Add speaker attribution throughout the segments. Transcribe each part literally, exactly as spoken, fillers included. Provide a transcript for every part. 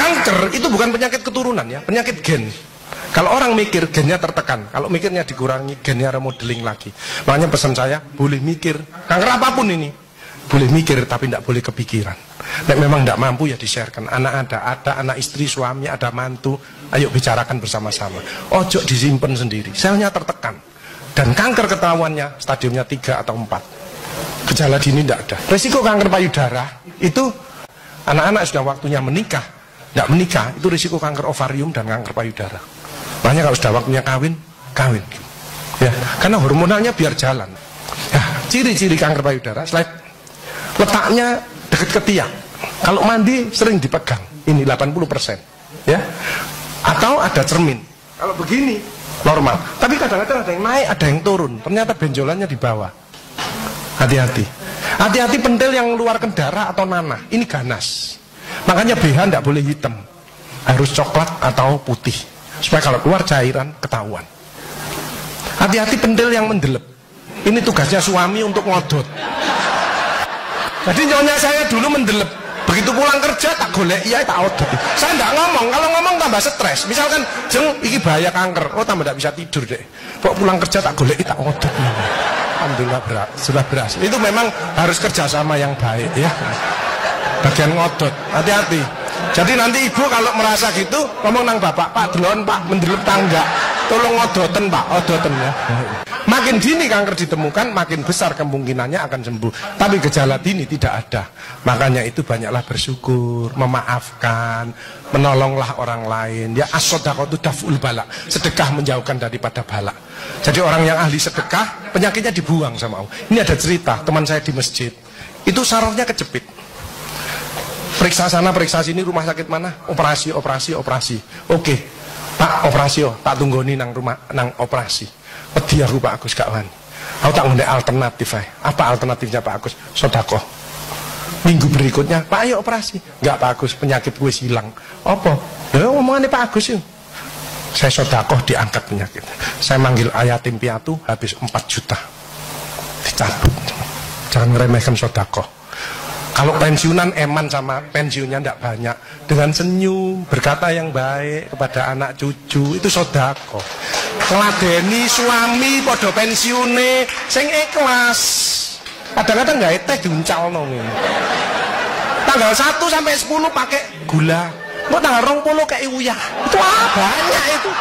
Speaker 1: Kanker itu bukan penyakit keturunan ya, penyakit gen. Kalau orang mikir, gennya tertekan. Kalau mikirnya dikurangi, gennya remodeling lagi. Makanya pesan saya, boleh mikir. Kanker apapun ini, boleh mikir tapi tidak boleh kepikiran. Nek memang tidak mampu ya di-sharekan. Anak ada, ada anak istri, suami, ada mantu. Ayo bicarakan bersama-sama. Ojo disimpan sendiri. Selnya tertekan. Dan kanker ketahuannya stadiumnya tiga atau empat. Gejala dini tidak ada. Risiko kanker payudara itu anak-anak sudah waktunya menikah, tidak menikah itu risiko kanker ovarium dan kanker payudara. Makanya kalau sudah waktunya kawin, kawin. Ya, karena hormonalnya biar jalan. Ya, ciri-ciri kanker payudara, slide. Letaknya dekat ke tiang. Kalau mandi sering dipegang. Ini delapan puluh persen. Ya. Atau ada cermin. Kalau begini normal. Tapi kadang-kadang ada yang naik, ada yang turun. Ternyata benjolannya di bawah. Hati-hati. Hati-hati pentil yang mengeluarkan darah atau nanah. Ini ganas. Makanya B H tidak boleh hitam. Harus coklat atau putih. Supaya kalau keluar cairan ketahuan. Hati-hati pentil yang mendelep. Ini tugasnya suami untuk ngodot. Jadi nyonya saya dulu mendelep. Begitu pulang kerja tak golek, iya tak odot. Saya tidak ngomong, kalau ngomong tambah stres. Misalkan, jeng, iki bahaya kanker. Oh tambah tidak bisa tidur deh. Kok pulang kerja tak golek, tak odot. Alhamdulillah berat, sudah berhasil. Itu memang harus kerjasama yang baik ya. Bagian ngodot, hati-hati. Jadi nanti ibu kalau merasa gitu ngomong nang bapak, Pak delon Pak mendelep tangga, tolong ngodoten Pak, odoten ya. Makin dini kanker ditemukan, makin besar kemungkinannya akan sembuh. Tapi gejala dini tidak ada. Makanya itu banyaklah bersyukur, memaafkan, menolonglah orang lain. Ya as-shadaqatu daf'ul bala, sedekah menjauhkan daripada bala. Jadi orang yang ahli sedekah penyakitnya dibuang sama Allah. Ini ada cerita teman saya di masjid, itu sarafnya kejepit. Periksa sana, periksa sini, rumah sakit mana? Operasi, operasi, operasi. Oke, Pak, operasi oh, tak tunggoni nang rumah, nang operasi. Wedi aku Pak Agus gak wani. Aku tak ngundek alternatif ay. Apa alternatifnya Pak Agus? Sodakoh. Minggu berikutnya, Pak ayo operasi. Enggak Pak Agus, penyakit gue hilang. Apa? Ya ngomongannya Pak Agus yuk. Saya sodakoh diangkat penyakit. Saya manggil yatim piatu habis empat juta. Dicabut. Jangan ngeremehkan sodakoh. Kalau pensiunan eman sama pensiunnya tidak banyak. Dengan senyum, berkata yang baik kepada anak cucu, itu sodako. Ngeladeni suami podo pensiune sing ikhlas. Kadang-kadang nggak teh diuncal nong. Tanggal satu sampai sepuluh pakai gula. Mau tanggal rong puluh kayak uyah. Itu ah, banyak itu.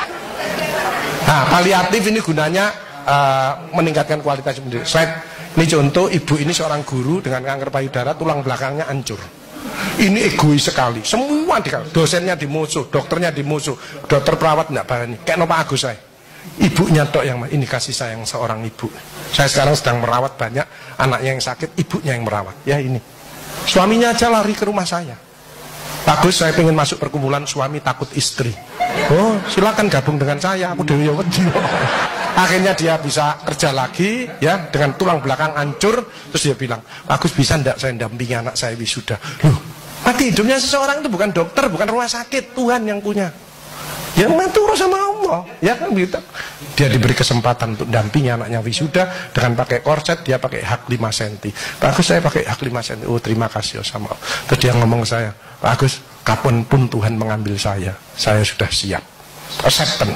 Speaker 1: Nah, paliatif ini gunanya uh, meningkatkan kualitas hidup. Slide. Ini contoh, ibu ini seorang guru dengan kanker payudara, tulang belakangnya hancur. Ini egois sekali, semua dikasih. Dosennya dimusuh, dokternya dimusuh, dokter perawat tidak berani. Kayak Nova Agus saya, ibunya tok yang ini kasih sayang seorang ibu. Saya sekarang sedang merawat banyak anaknya yang sakit, ibunya yang merawat. Ya ini, suaminya aja lari ke rumah saya. Bagus, saya pengen masuk perkumpulan suami takut istri. Oh, silakan gabung dengan saya. Aku dewi wedi. Akhirnya dia bisa kerja lagi, ya, dengan tulang belakang hancur. Terus dia bilang, Bagus bisa ndak saya dampingi anak saya wisuda. Loh, mati hidupnya seseorang itu bukan dokter, bukan rumah sakit, Tuhan yang punya. Yang mengatur sama Allah, ya kan gitu. Dia diberi kesempatan untuk dampingi anaknya wisuda dengan pakai korset, dia pakai hak lima senti. Bagus saya pakai hak lima senti. Oh terima kasih oh, sama Allah. Terus dia ngomong ke saya, Bagus, kapanpun Tuhan mengambil saya, saya sudah siap. Acceptance.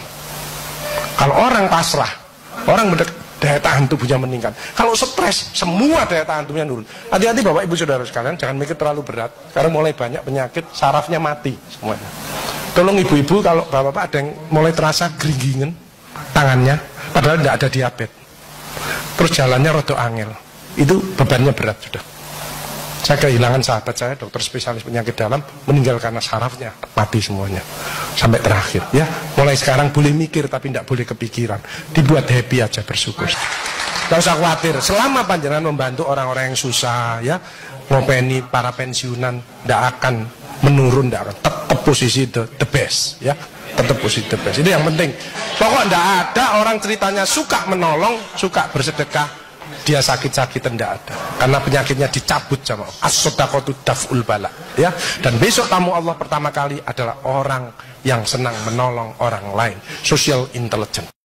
Speaker 1: Kalau orang pasrah, orang mendekat, daya tahan tubuhnya meningkat. Kalau stres, semua daya tahan tubuhnya turun. Hati-hati Bapak Ibu Saudara sekalian, jangan mikir terlalu berat. Karena mulai banyak penyakit, sarafnya mati semuanya. Tolong ibu-ibu kalau bapak-bapak ada yang mulai terasa geringgingen tangannya, padahal tidak ada diabetes. Terus jalannya rodo angel, itu bebannya berat sudah. Saya kehilangan sahabat saya, dokter spesialis penyakit dalam, meninggal karena sarafnya mati semuanya sampai terakhir. Ya, mulai sekarang boleh mikir tapi tidak boleh kepikiran. Dibuat happy aja, bersyukur. Tidak usah khawatir. Selama panjenengan membantu orang-orang yang susah, ya, ngopeni para pensiunan, tidak akan menurun, tidak akan tetap posisi the, the best, ya, tetap posisi the best. Itu yang penting. Pokok tidak ada orang ceritanya suka menolong, suka bersedekah. Dia sakit-sakit tidak ada, karena penyakitnya dicabut sama Allah. As-shadaqatu daf'ul bala, ya. Dan besok tamu Allah pertama kali adalah orang yang senang menolong orang lain, social intelligence.